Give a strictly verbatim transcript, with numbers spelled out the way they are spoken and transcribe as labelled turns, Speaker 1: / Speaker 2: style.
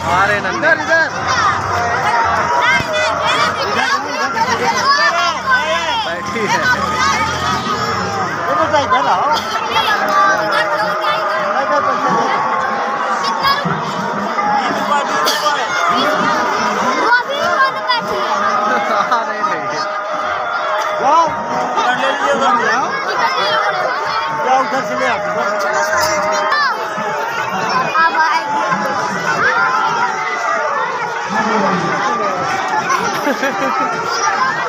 Speaker 1: अरे इधर इधर बैठी है। उधर से ले आ